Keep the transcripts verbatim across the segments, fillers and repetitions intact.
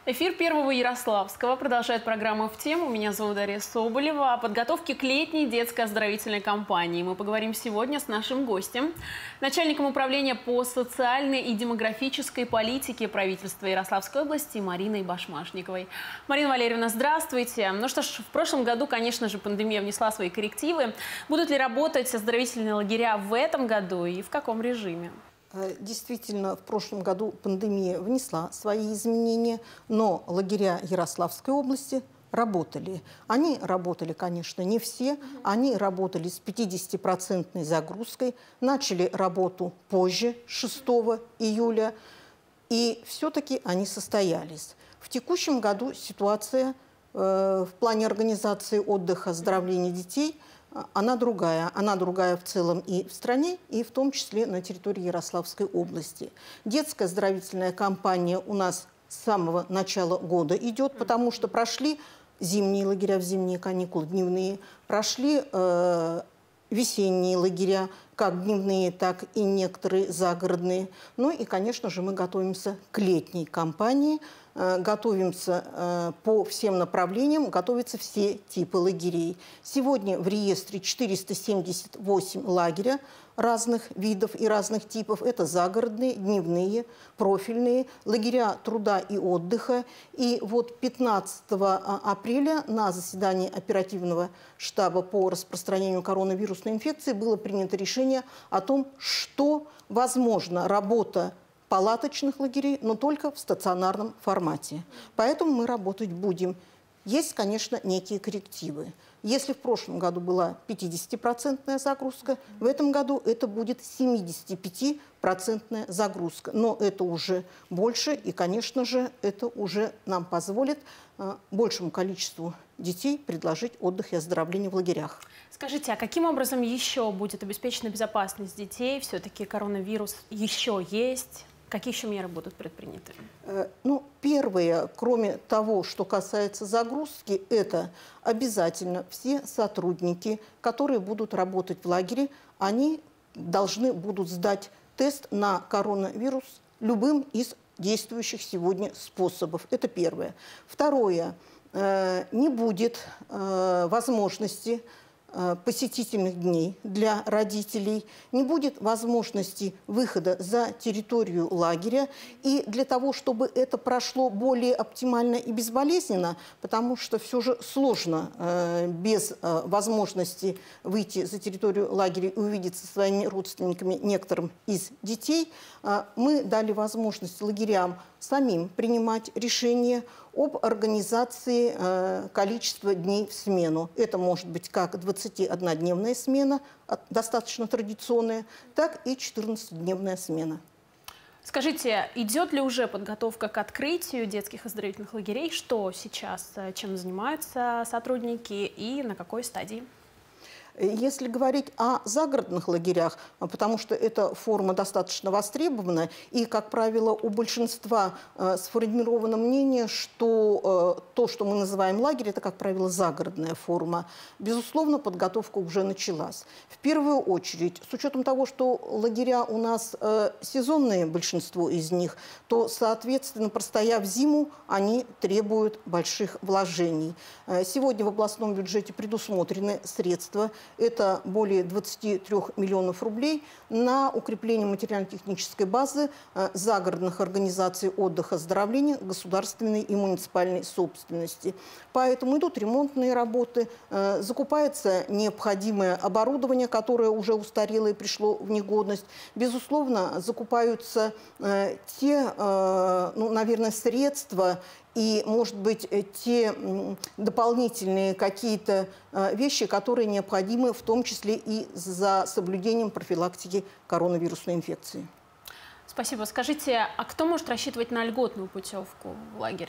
Эфир Первого Ярославского продолжает программа «В тему». Меня зовут Дарья Соболева. О подготовке к летней детской оздоровительной кампании мы поговорим сегодня с нашим гостем, начальником управления по социальной и демографической политике правительства Ярославской области Мариной Башмашниковой. Марина Валерьевна, здравствуйте. Ну что ж, в прошлом году, конечно же, пандемия внесла свои коррективы. Будут ли работать оздоровительные лагеря в этом году и в каком режиме? Действительно, в прошлом году пандемия внесла свои изменения, но лагеря Ярославской области работали. Они работали, конечно, не все. Они работали с пятидесятипроцентной загрузкой, начали работу позже, шестого июля, и все-таки они состоялись. В текущем году ситуация э, в плане организации отдыха, оздоровления детей – она другая. Она другая в целом и в стране, и в том числе на территории Ярославской области. Детская оздоровительная кампания у нас с самого начала года идет, потому что прошли зимние лагеря в зимние каникулы, дневные, прошли э, весенние лагеря, как дневные, так и некоторые загородные. Ну и, конечно же, мы готовимся к летней кампании, э, готовимся э, по всем направлениям, готовятся все типы лагерей. Сегодня в реестре четыреста семьдесят восемь лагеря разных видов и разных типов. Это загородные, дневные, профильные, лагеря труда и отдыха. И вот пятнадцатого апреля на заседании оперативного штаба по распространению коронавирусной инфекции было принято решение о том, что возможно работа палаточных лагерей, но только в стационарном формате. Поэтому мы работать будем. Есть, конечно, некие коррективы. Если в прошлом году была пятидесятипроцентная загрузка, в этом году это будет семидесятипятипроцентная загрузка. Но это уже больше, и, конечно же, это уже нам позволит э, большему количеству детей предложить отдых и оздоровление в лагерях. Скажите, а каким образом еще будет обеспечена безопасность детей? Все-таки коронавирус еще есть. Какие еще меры будут предприняты? Ну, первое, кроме того, что касается загрузки, это обязательно все сотрудники, которые будут работать в лагере, они должны будут сдать тест на коронавирус любым из действующих сегодня способов. Это первое. Второе, не будет возможности посетительных дней для родителей, не будет возможности выхода за территорию лагеря. И для того, чтобы это прошло более оптимально и безболезненно, потому что все же сложно э, без э, возможности выйти за территорию лагеря и увидеться со своими родственниками некоторым из детей, э, мы дали возможность лагерям самим принимать решение об организации э, количества дней в смену. Это может быть как двадцатиоднодневная смена, достаточно традиционная, так и четырнадцатидневная смена. Скажите, идет ли уже подготовка к открытию детских оздоровительных лагерей? Что сейчас, чем занимаются сотрудники и на какой стадии? Если говорить о загородных лагерях, потому что эта форма достаточно востребована, и, как правило, у большинства э, сформировано мнение, что э, то, что мы называем лагерь, это, как правило, загородная форма. Безусловно, подготовка уже началась. В первую очередь, с учетом того, что лагеря у нас э, сезонные, большинство из них, то, соответственно, простояв зиму, они требуют больших вложений. Э, сегодня в областном бюджете предусмотрены средства. Это более двадцати трёх миллионов рублей на укрепление материально-технической базы э, загородных организаций отдыха, оздоровления государственной и муниципальной собственности. Поэтому идут ремонтные работы, э, закупается необходимое оборудование, которое уже устарело и пришло в негодность. Безусловно, закупаются э, те, э, ну, наверное, средства, и, может быть, те дополнительные какие-то вещи, которые необходимы, в том числе и за соблюдением профилактики коронавирусной инфекции. Спасибо. Скажите, а кто может рассчитывать на льготную путевку в лагерь?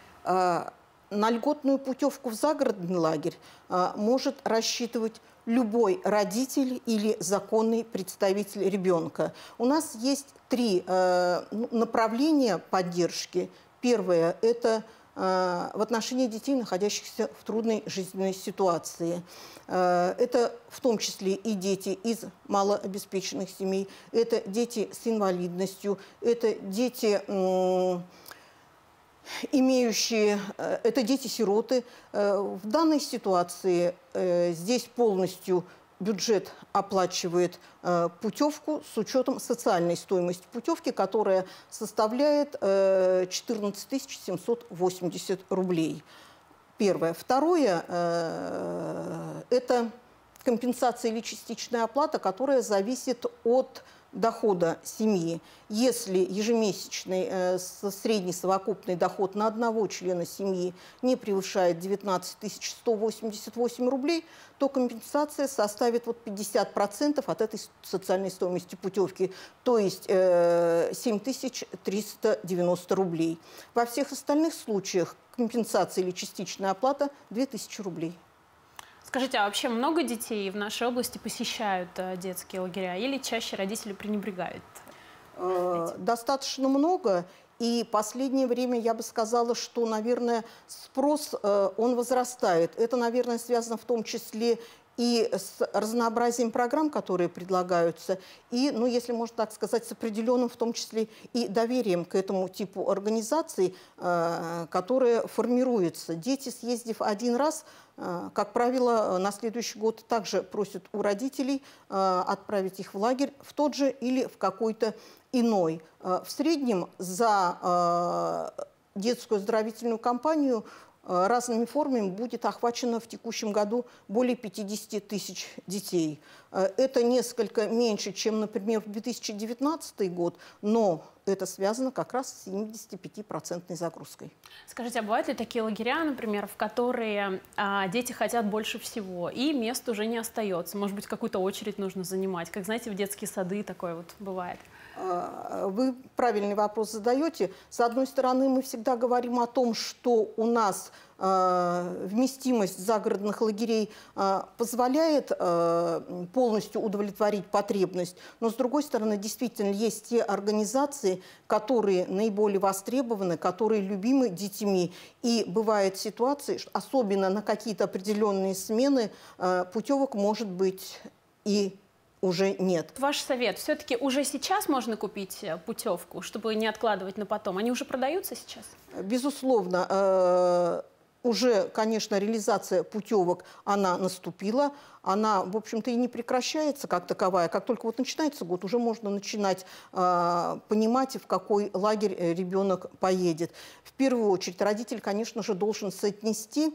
На льготную путевку в загородный лагерь может рассчитывать любой родитель или законный представитель ребенка. У нас есть три направления поддержки. Первое – это э, в отношении детей, находящихся в трудной жизненной ситуации. Э, это в том числе и дети из малообеспеченных семей, это дети с инвалидностью, это дети э, имеющие, это дети-сироты. В данной ситуации здесь полностью бюджет оплачивает путевку с учетом социальной стоимости путевки, которая составляет четырнадцать тысяч семьсот восемьдесят рублей. Первое. Второе – это компенсация или частичная оплата, которая зависит от дохода семьи. Если ежемесячный э, средний совокупный доход на одного члена семьи не превышает девятнадцать тысяч сто восемьдесят восемь рублей, то компенсация составит вот пятьдесят процентов от этой социальной стоимости путевки, то есть э, семь тысяч триста девяносто рублей. Во всех остальных случаях компенсация или частичная оплата две тысячи рублей. Скажите, а вообще много детей в нашей области посещают детские лагеря или чаще родители пренебрегают этим? Достаточно много. И последнее время я бы сказала, что, наверное, спрос, он возрастает. Это, наверное, связано в том числе и с разнообразием программ, которые предлагаются, и, ну, если можно так сказать, с определенным, в том числе и доверием к этому типу организаций, э, которые формируются. Дети, съездив один раз, э, как правило, на следующий год также просят у родителей э, отправить их в лагерь в тот же или в какой-то иной. Э, в среднем за э, детскую оздоровительную кампанию разными формами будет охвачено в текущем году более пятидесяти тысяч детей. Это несколько меньше, чем, например, в две тысячи девятнадцатый год, но это связано как раз с семидесятипятипроцентной загрузкой. Скажите, а бывают ли такие лагеря, например, в которые а, дети хотят больше всего, и мест уже не остается? Может быть, какую-то очередь нужно занимать? Как, знаете, в детские сады такое вот бывает. Вы правильный вопрос задаете. С одной стороны, мы всегда говорим о том, что у нас э, вместимость загородных лагерей э, позволяет э, полностью удовлетворить потребность. Но с другой стороны, действительно, есть те организации, которые наиболее востребованы, которые любимы детьми. И бывают ситуации, что особенно на какие-то определенные смены э, путевок может быть и уже нет. Ваш совет, все-таки уже сейчас можно купить путевку, чтобы не откладывать на потом? Они уже продаются сейчас? Безусловно. Э уже, конечно, реализация путевок, она наступила. Она, в общем-то, и не прекращается как таковая. Как только вот начинается год, уже можно начинать э понимать, в какой лагерь ребенок поедет. В первую очередь, родитель, конечно же, должен соотнести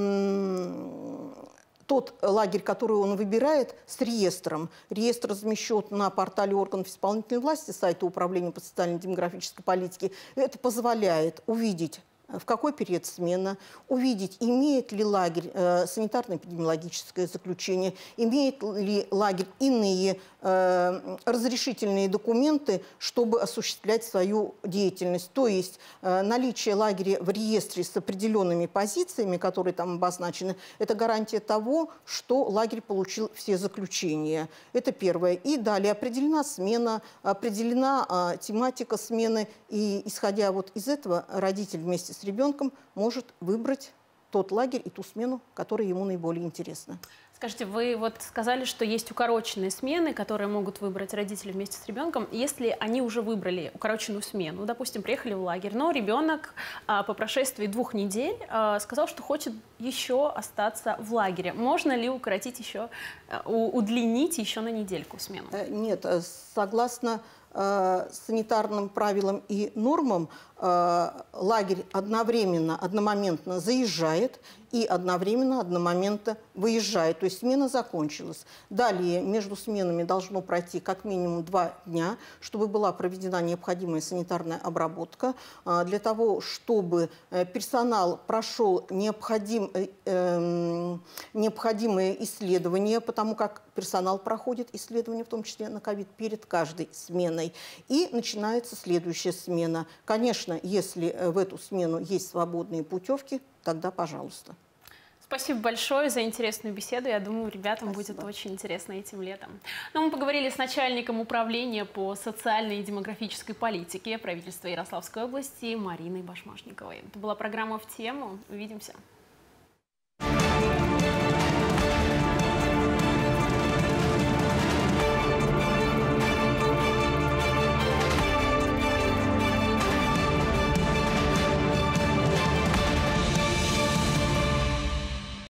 тот лагерь, который он выбирает, с реестром. Реестр размещен на портале органов исполнительной власти, сайта Управления по социально-демографической политике. Это позволяет увидеть, в какой период смена, увидеть, имеет ли лагерь э, санитарно-эпидемиологическое заключение, имеет ли лагерь иные э, разрешительные документы, чтобы осуществлять свою деятельность. То есть э, наличие лагеря в реестре с определенными позициями, которые там обозначены, это гарантия того, что лагерь получил все заключения. Это первое. И далее определена смена, определена э, тематика смены, и исходя вот из этого родитель вместе с ребенком может выбрать тот лагерь и ту смену, которая ему наиболее интересна. Скажите, вы вот сказали, что есть укороченные смены, которые могут выбрать родители вместе с ребенком. Если они уже выбрали укороченную смену, допустим, приехали в лагерь, но ребенок а, по прошествии двух недель а, сказал, что хочет еще остаться в лагере. Можно ли укоротить еще, а, удлинить еще на недельку смену? Нет, согласно э, санитарным правилам и нормам, э, лагерь одновременно, одномоментно заезжает и одновременно, одномоментно выезжает. То есть смена закончилась. Далее между сменами должно пройти как минимум два дня, чтобы была проведена необходимая санитарная обработка, для того, чтобы персонал прошел необходим, э, необходимые исследования, потому как персонал проходит исследования, в том числе на ковид, перед каждой сменой. И начинается следующая смена. Конечно, если в эту смену есть свободные путевки, тогда пожалуйста. Спасибо большое за интересную беседу. Я думаю, ребятам Спасибо. будет очень интересно этим летом. Но мы поговорили с начальником управления по социальной и демографической политике правительства Ярославской области Мариной Башмашниковой. Это была программа «В тему». Увидимся.